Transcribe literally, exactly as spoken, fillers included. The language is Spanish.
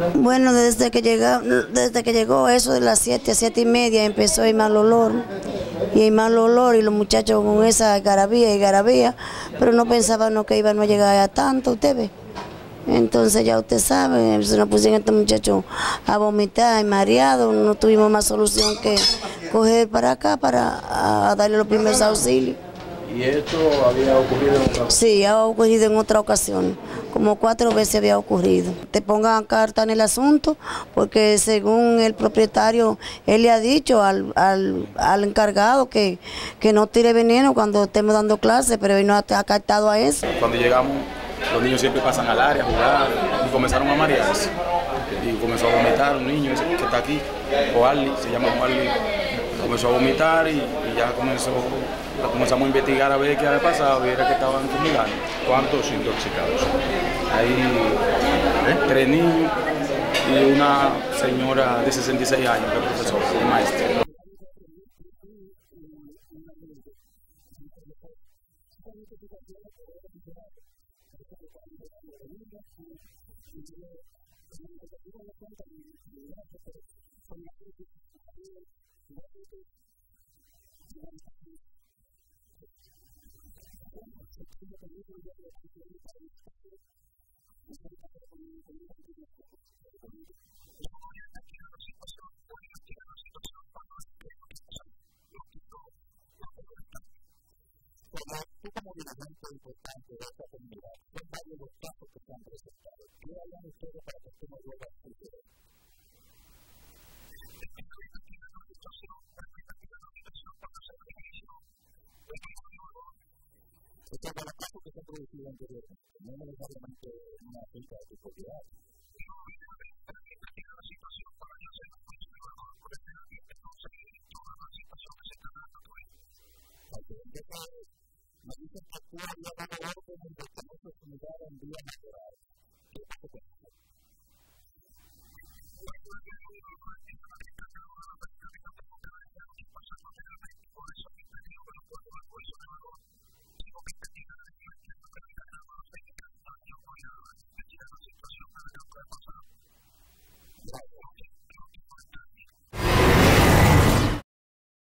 Bueno, desde que llegó, desde que llegó eso de las siete, siete y media empezó a ir mal olor. Y hay mal olor y los muchachos con esa garabía y garabía, pero no pensaban no, que iban a llegar a tanto, usted ve. Entonces ya usted sabe, se nos pusieron estos muchachos a vomitar y mareados, no tuvimos más solución que coger para acá para a darle los primeros auxilios. ¿Y esto había ocurrido en otra ocasión? Sí, ha ocurrido en otra ocasión, como cuatro veces había ocurrido. Te pongan carta en el asunto, porque según el propietario, él le ha dicho al, al, al encargado que, que no tire veneno cuando estemos dando clases, pero él no ha acatado a eso. Cuando llegamos, los niños siempre pasan al área a jugar y comenzaron a marearse. Y comenzó a vomitar un niño ese que está aquí, Oarly, se llama Oarly. Comenzó a vomitar y, y ya comenzó, comenzamos a investigar a ver qué había pasado y era que estaban fumigando. ¿Cuántos intoxicados? Hay ¿eh? tres niños y una señora de sesenta y seis años que es profesora, es maestra.